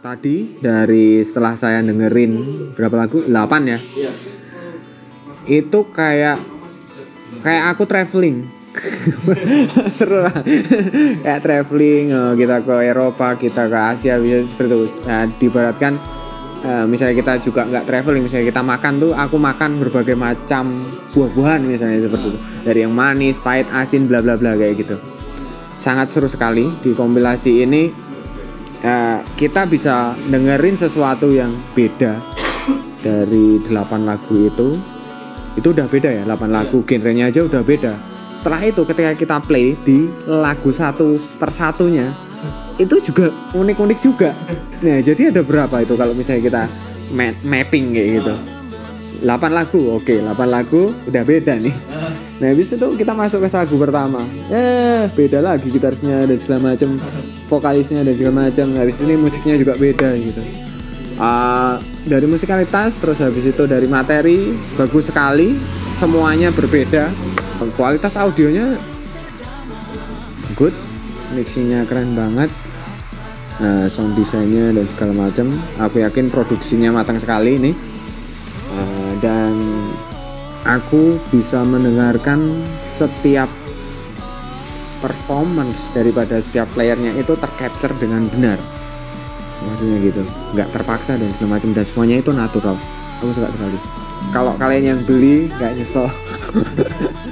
Tadi dari setelah saya dengerin berapa lagu? 8 ya. Iya. Itu kayak aku traveling. Seru lah. Kayak traveling, kita ke Eropa, kita ke Asia, bisa seperti itu. Nah, diibaratkan misalnya kita juga nggak traveling, misalnya kita makan tuh, aku makan berbagai macam buah-buahan misalnya seperti itu, dari yang manis, pahit, asin, bla bla bla kayak gitu. Sangat seru sekali di kompilasi ini. Kita bisa dengerin sesuatu yang beda dari 8 lagu itu udah beda ya, 8 lagu genrenya aja udah beda. Setelah itu ketika kita play di lagu satu persatunya itu juga unik-unik juga. Nah jadi ada berapa itu kalau misalnya kita mapping kayak gitu, 8 lagu, oke, 8 lagu udah beda nih. Nah habis itu kita masuk ke lagu pertama, beda lagi gitarisnya dan segala macam, vokalisnya dan segala macam. Habis ini musiknya juga beda gitu. Dari musikalitas, terus habis itu dari materi bagus sekali, semuanya berbeda. Kualitas audionya good, mixingnya keren banget, sound desainnya dan segala macam. Aku yakin produksinya matang sekali ini, dan aku bisa mendengarkan setiap performance daripada setiap playernya itu tercapture dengan benar, maksudnya gitu, nggak terpaksa dan segala macam, dan semuanya itu natural. Aku suka sekali. Kalau kalian yang beli nggak nyesel.